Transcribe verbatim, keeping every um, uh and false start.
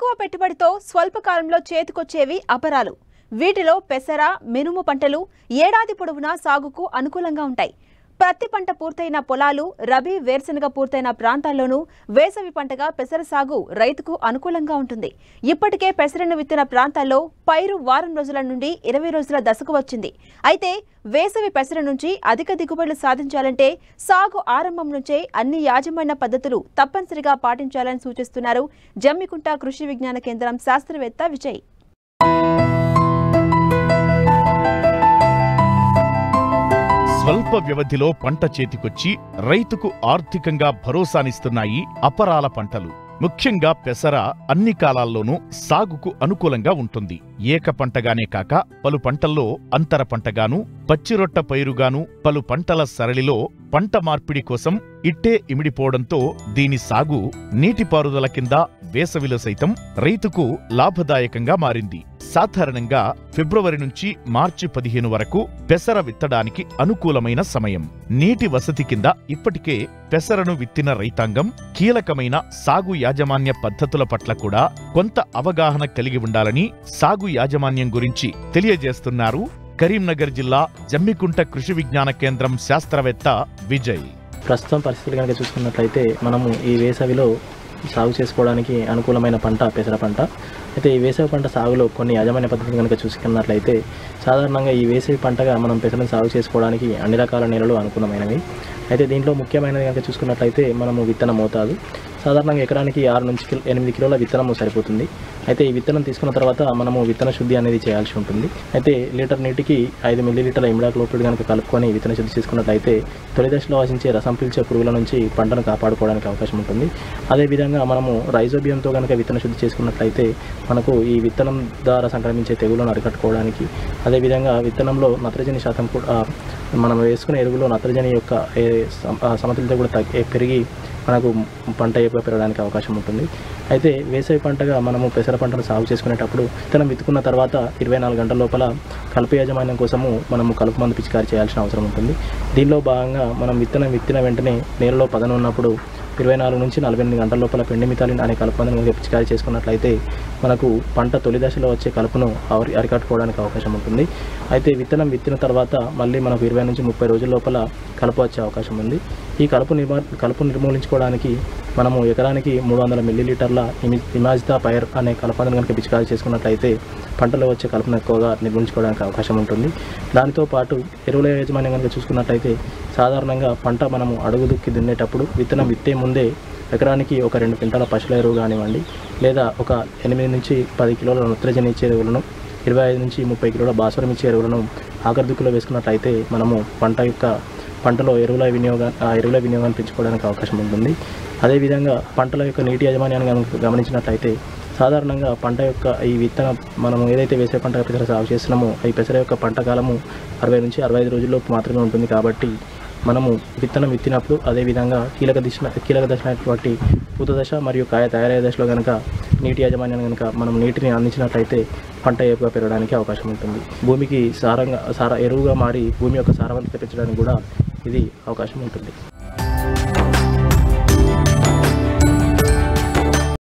తక్కువ పెట్టుబడితో స్వల్ప కాలంలో చేతికొచ్చేవి అపరాలు. వీటిలో పెసర, మినుము పంటలు ఏడాది పొడవునా సాగుకు అనుకూలంగా ఉంటాయి. ప్రతి పంట పూర్తయిన పొలాలు, రబీ, వేరుశనగ పూర్తయిన ప్రాంతాల్లోనూ వేసవి పంటగా పెసర సాగు రైతుకు అనుకూలంగా ఉంటుంది. ఇప్పటికే పెసరను విత్తిన ప్రాంతాల్లో పైరు వారం రోజుల నుండి ఇరవై రోజుల దశకు వచ్చింది. అయితే వేసవి పెసర నుంచి అధిక దిగుబడులు సాధించాలంటే సాగు ఆరంభం నుంచే అన్ని యాజమాన్య పద్ధతులు తప్పనిసరిగా పాటించాలని సూచిస్తున్నారు జమ్మికుంట కృషి విజ్ఞాన కేంద్రం శాస్త్రవేత్త విజయ్. స్వల్ప వ్యవధిలో పంట చేతికొచ్చి రైతుకు ఆర్థికంగా భరోసానిస్తున్నాయి అపరాల పంటలు. ముఖ్యంగా పెసర అన్ని కాలాల్లోనూ సాగుకు అనుకూలంగా ఉంటుంది. ఏక పంటగానే కాక పలు పంటల్లో అంతర పంటగాను, పచ్చిరొట్ట పైరుగాను పలు పంటల సరళిలో పంట మార్పిడి కోసం ఇట్టే ఇమిడిపోవడంతో దీని సాగు నీటిపారుదల కింద వేసవిలో సైతం రైతుకు లాభదాయకంగా మారింది. సాధారణంగా ఫిబ్రవరి నుంచి మార్చి పదిహేను వరకు పెసర విత్తడానికి అనుకూలమైన సమయం. నీటి వసతి కింద ఇప్పటికే పెసరను విత్తిన రైతాంగం కీలకమైన సాగు యాజమాన్య పద్ధతుల పట్ల కూడా కొంత అవగాహన కలిగి ఉండాలని సాగు యాజమాన్యం గురించి తెలియజేస్తున్నారు కరీంనగర్ జిల్లా జమ్మికుంట కృషి విజ్ఞాన కేంద్రం శాస్త్రవేత్త విజయ్. ప్రస్తుతం పరిస్థితులు కనుక చూసుకున్నట్లయితే మనము ఈ వేసవిలో సాగు చేసుకోవడానికి అనుకూలమైన పంట పెసర పంట. అయితే ఈ వేసవి పంట సాగులో కొన్ని యాజమాన్య పద్ధతులు కనుక చూసుకున్నట్లయితే సాధారణంగా ఈ వేసవి పంటగా మనం పెసరను సాగు చేసుకోవడానికి అన్ని రకాల నేలలు అనుకూలమైనవి. అయితే దీంట్లో ముఖ్యమైనది కనుక చూసుకున్నట్లయితే మనము విత్తన మోతాదు సాధారణంగా ఎకరానికి ఆరు నుంచి ఎనిమిది కిలోల విత్తనము సరిపోతుంది. అయితే ఈ విత్తనం తీసుకున్న తర్వాత మనము విత్తన శుద్ధి అనేది చేయాల్సి ఉంటుంది. అయితే లీటర్ నీటికి ఐదు మిల్లీ లీటర్ల ఇమిడాక్లోపిడ్ కనుక కలుపుకొని విత్తన శుద్ధి చేసుకున్నట్లయితే తొలి దశలో ఆశించే రసం పీల్చే పురుగుల నుంచి పంటను కాపాడుకోవడానికి అవకాశం ఉంటుంది. అదేవిధంగా మనము రైజోబియంతో కనుక విత్తన శుద్ధి చేసుకున్నట్లయితే మనకు ఈ విత్తనం ద్వారా సంక్రమించే తెగులను అరికట్టుకోవడానికి, అదేవిధంగా విత్తనంలో నత్రజని శాతం కూడా మనం వేసుకునే ఎరువులో నత్రజని యొక్క సమతుల్యత కూడా తగ్గి పెరిగి మనకు పంట ఎక్కువ పెరగడానికి అవకాశం ఉంటుంది. అయితే వేసవి పంటగా మనము పెసర పంటను సాగు చేసుకునేటప్పుడు విత్తనం విత్తుకున్న తర్వాత ఇరవై నాలుగు గంటల లోపల కలుపు యాజమాన్యం కోసము మనము కలుపు మందు పిచికారీ చేయాల్సిన అవసరం ఉంటుంది. దీనిలో భాగంగా మనం విత్తనం విత్తిన వెంటనే నేలలో పదను ఉన్నప్పుడు ఇరవై నాలుగు నుంచి నలభై ఎనిమిది గంటల లోపల పెండిమిథాలిన్ అనే కలుపు మందును పిచికారీ చేసుకున్నట్లయితే మనకు పంట తొలి దశలో వచ్చే కలుపును అరికట్టుకోవడానికి అవకాశం ఉంటుంది. అయితే విత్తనం విత్తిన తర్వాత మళ్ళీ మనకు ఇరవై నుంచి ముప్పై రోజుల లోపల కలుపు వచ్చే అవకాశం ఉంది. ఈ కలుపు నిర్మా కలుపు నిర్మూలించుకోవడానికి మనము ఎకరానికి మూడు వందల మిల్లీ లీటర్ల ఇమి ఇమాజితా పైర్ అనే కలుపును కనుక పిచికారీ చేసుకున్నట్లయితే పంటలో వచ్చే కలుపును ఎక్కువగా నిర్మూలించుకోవడానికి అవకాశం ఉంటుంది. దానితో పాటు ఎరువుల యాజమాన్యం కనుక చూసుకున్నట్లయితే సాధారణంగా పంట మనము అడుగు దుక్కి దున్నేటప్పుడు విత్తనం విత్తే ముందే ఎకరానికి ఒక రెండు క్వింటాల పశువుల ఎరువు కానివ్వండి, లేదా ఒక ఎనిమిది నుంచి పది కిలోల నత్రజని ఇచ్చే ఎరువులను, ఇరవై ఐదు నుంచి ముప్పై కిలోల భాస్వరం ఇచ్చే ఎరువులను ఆఖరి దుక్కులో వేసుకున్నట్లయితే మనము పంట యొక్క పంటలో ఎరువుల వినియోగా ఆ ఎరువుల వినియోగాన్ని పెంచుకోవడానికి అవకాశం ఉంటుంది. అదేవిధంగా పంటల యొక్క నీటి యాజమాన్యాన్ని గమనించినట్లయితే సాధారణంగా పంట యొక్క ఈ విత్తన మనము ఏదైతే వేసే పంట పెసర సాగు చేస్తున్నామో ఈ పెసర యొక్క పంట కాలము అరవై నుంచి అరవై ఐదు రోజుల్లోపు మాత్రమే ఉంటుంది. కాబట్టి మనము విత్తనం విత్తినప్పుడు అదేవిధంగా కీలక దిశ కీలక దశ అయినటువంటి పూత దశ మరియు కాయ తయారయ్యే దశలో కనుక నీటి యాజమాన్యాన్ని కనుక మనం నీటిని అందించినట్లయితే పంట ఎక్కువగా పెరగడానికి అవకాశం ఉంటుంది. భూమికి సారంగా సార ఎరువుగా మారి భూమి యొక్క సారవంతత పెంచడానికి కూడా ఇది అవకాశం ఉంటుంది.